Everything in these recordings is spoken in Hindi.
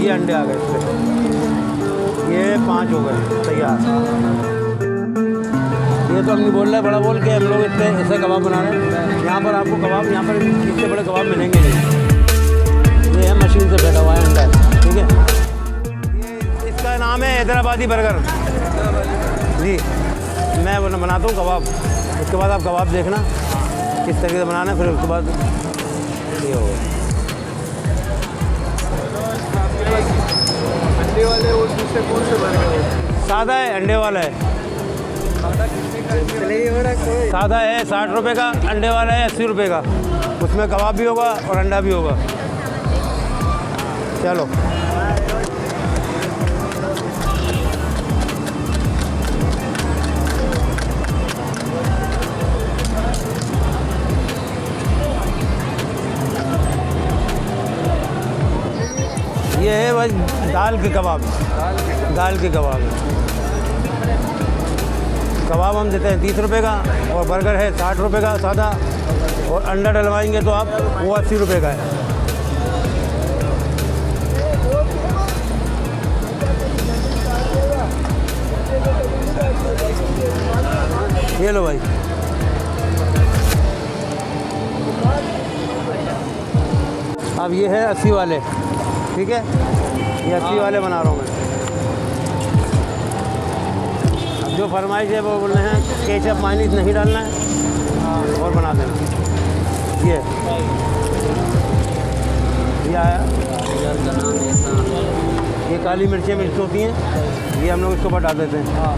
ये अंडे आ गए इससे, ये 5 हो गए तैयार। ये तो हम नहीं बोल रहे बड़ा बोल के, हम लोग इतने ऐसे कबाब बना रहे हैं। यहाँ पर आपको कबाब, यहाँ पर इससे बड़े कबाब मिलेंगे नहीं। ये है मशीन से बैठा हुआ है अंडा, ठीक है। ये इसका नाम है हैदराबादी बर्गर जी। मैं बनाता हूँ कबाब, उसके बाद आप कबाब देखना किस तरीके से बनाना है, फिर उसके बाद ये होगा। अंडे वाले और दूसरे कौन से बर्गर? सादा है, अंडे वाला है। सादा है 60 रुपये का, अंडे वाला है 80 रुपये का। उसमें कबाब भी होगा और अंडा भी होगा। चलो ये है बस दाल के कबाब, दाल के कबाब है। कबाब हम देते हैं 30 रुपये का, और बर्गर है 60 रुपये का सादा, और अंडा डलवाएंगे तो आप वो 80 रुपये का है। ये लो भाई। अब ये है 80 वाले, ठीक है, ये 80 वाले बना रहा हूँ मैं। अब जो फरमाइश है वो बोल रहे हैं केचप मायनीस नहीं डालना है और बना देना। ये आया, ये काली मिर्चें मिर्च होती हैं, ये हम लोग इसके ऊपर डाल देते हैं,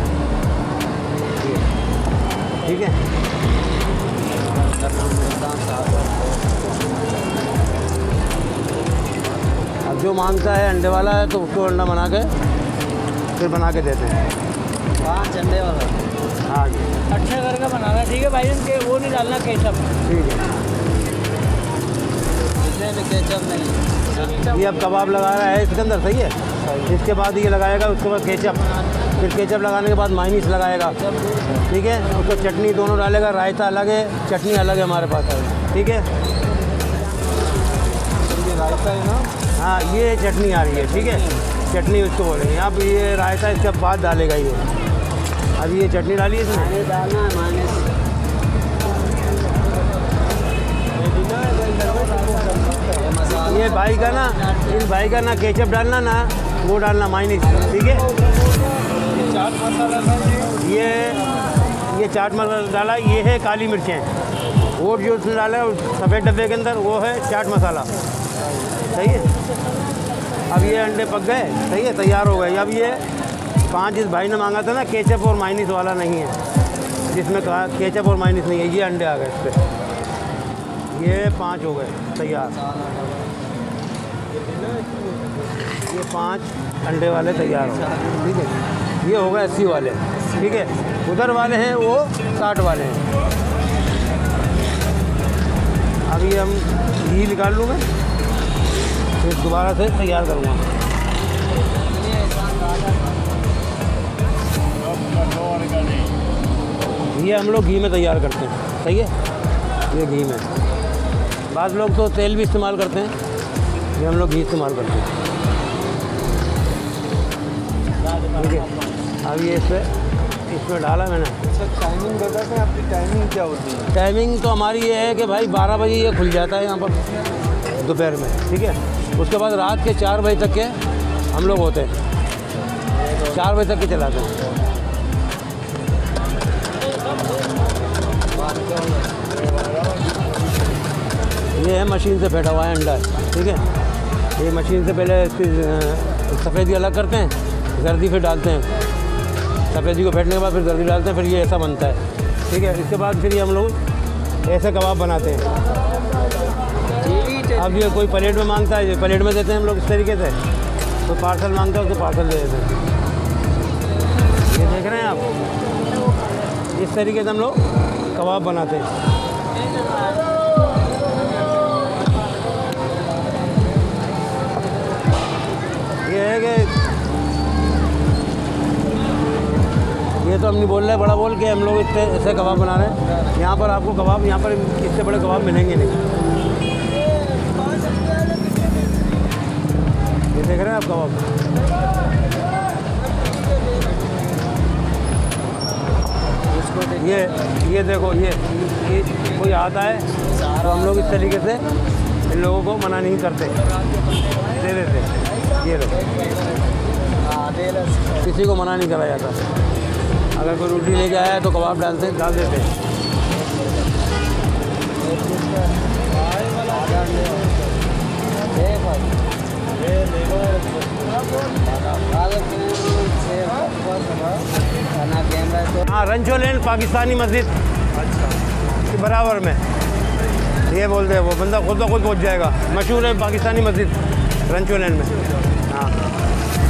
ठीक है। अब जो मांगता है अंडे वाला है तो उसको अंडा बना के फिर बना के देते हैं। 5 अंडे वाला, हाँ जी, अच्छा करके बनाना, ठीक है भाई। के वो नहीं डालना केचप, ठीक है। इसमें भी केचप नहीं। ये अब कबाब लगा रहा है इसके अंदर, सही है। इसके बाद ये लगाएगा, उसके बाद केचप, फिर केचप लगाने के बाद मायनीस लगाएगा, ठीक है। उसको चटनी दोनों डालेगा, रायता अलग है, चटनी अलग है हमारे पास, ठीक है। रायता है ना, हाँ ये चटनी आ रही है, ठीक है, चटनी उसको बोलेंगे। अब ये रायता इसके बाद डालेगा ये। अब ये चटनी डाली इसमें, ये डालना है मायनीस। ये भाई का ना, इन भाई का ना केचप डालना ना वो डालना मायनीस, ठीक है। चाट मसाला ये चाट मसाला डाला, ये है काली मिर्चें, वो जो उसने डाला है सफ़ेद डब्बे के अंदर वो है चाट मसाला, सही है। अब ये अंडे पक गए, सही है, तैयार हो गए। अब ये 5 इस भाई ने मांगा था ना केचप और मायनीस वाला नहीं है, जिसमें कहा केचप और मायनीस नहीं है, ये अंडे आ गए इस पर, ये 5 हो गए तैयार। ये 5 अंडे वाले तैयार हो गए, ठीक है। ये हो गए 80 वाले, ठीक है। उधर वाले हैं वो 60 वाले हैं। अब ये हम घी निकाल लूँगा, फिर दोबारा से तैयार करूँगा। ये हम लोग घी में तैयार करते हैं, सही है। ये घी में, बाद लोग तो तेल भी इस्तेमाल करते हैं, ये हम लोग घी इस्तेमाल करते हैं, ठीक है। अब ये इसमें डाला मैंने। टाइमिंग बता दें, आपकी टाइमिंग क्या होती है? टाइमिंग तो हमारी ये है कि भाई 12 बजे ये खुल जाता है यहाँ पर दोपहर में, ठीक है। उसके बाद रात के 4 बजे तक के हम लोग होते हैं, 4 बजे तक के चलाते हैं। ये है मशीन से फेंटा हुआ है अंडा, ठीक है। ये मशीन से पहले इसकी सफ़ेदी अलग करते हैं, जर्दी फिर डालते हैं, सफ़ेदी को फेंटने के बाद फिर जर्दी डालते हैं, फिर ये ऐसा बनता है, ठीक है। इसके बाद फिर ये हम लोग ऐसे कबाब बनाते हैं। अब ये कोई प्लेट में मांगता है, ये प्लेट में देते हैं हम लोग इस तरीके से। कोई पार्सल मांगता है उसको पार्सल दे देते हैं। ये देख रहे हैं आप, इस तरीके से हम लोग कबाब बनाते हैं। ये है कि ये तो हम नहीं बोल रहे बड़ा बोल के, हम लोग इतने ऐसे कबाब बना रहे हैं। यहाँ पर आपको कबाब, यहाँ पर इससे बड़े कबाब मिलेंगे नहीं। ये देख रहे हैं आप कबाब? ये देखो, ये कोई आता है तो हम लोग इस तरीके से इन लोगों को मना नहीं करते, दे देते। ये लोग किसी को मना नहीं करा जाता। अगर कोई रोटी लेके आया है तो कबाब डाल देते हैं। हाँ, रंचो लेन पाकिस्तानी मस्जिद के बराबर में, ये बोलते हैं। वो बंदा खुद ब खुद पहुँच जाएगा। मशहूर है पाकिस्तानी मस्जिद रंचो लेन में। हाँ।